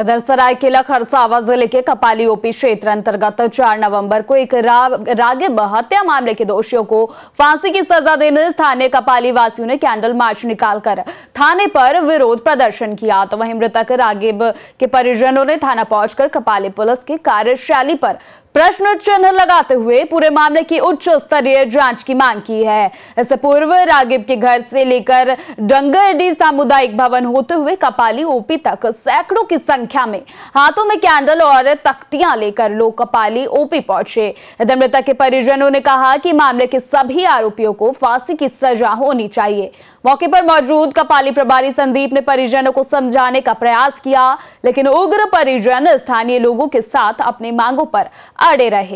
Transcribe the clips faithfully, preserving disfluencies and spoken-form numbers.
इधर सरायकेला खरसावां जिले के कपाली ओपी क्षेत्र अंतर्गत चार नवंबर को एक रा, रागिब हत्या मामले के दोषियों को फांसी की सजा देने स्थानीय कपाली वासियों ने कैंडल मार्च निकालकर थाने पर विरोध प्रदर्शन किया। तो वहीं मृतक रागिब के परिजनों ने थाना पहुंचकर कपाली पुलिस की कार्यशैली पर प्रश्न चिन्ह लगाते हुए पूरे मामले की उच्च स्तरीय जांच की मांग की है। इससे पूर्व रागिब के घर से लेकर डंगरडी सामुदायिक भवन होते हुए कपाली ओपी तक सैकड़ों की संख्या में हाथों में कैंडल और तख्तियां लेकर लोग कपाली ओपी पहुंचे। इधर मृतक के परिजनों ने कहा कि मामले के सभी आरोपियों को फांसी की सजा होनी चाहिए। मौके पर मौजूद कपाली प्रभारी संदीप ने परिजनों को समझाने का प्रयास किया, लेकिन उग्र परिजन स्थानीय लोगों के साथ अपनी मांगों पर अड़े रहे।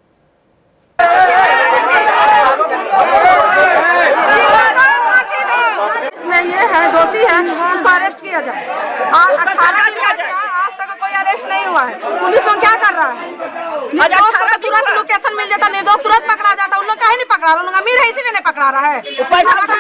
में ये है दोषी है, उसको अरेस्ट किया जाए। और अठारह दिन आज तक कोई अरेस्ट नहीं हुआ है। पुलिस लोग क्या कर रहा है? तुरंत लोकेशन मिल जाता, निर्दोष तुरंत पकड़ा जाता। उन लोग कहीं नहीं पकड़ा रहा, उन लोग अमीर है इसीलिए नहीं पकड़ा रहा है।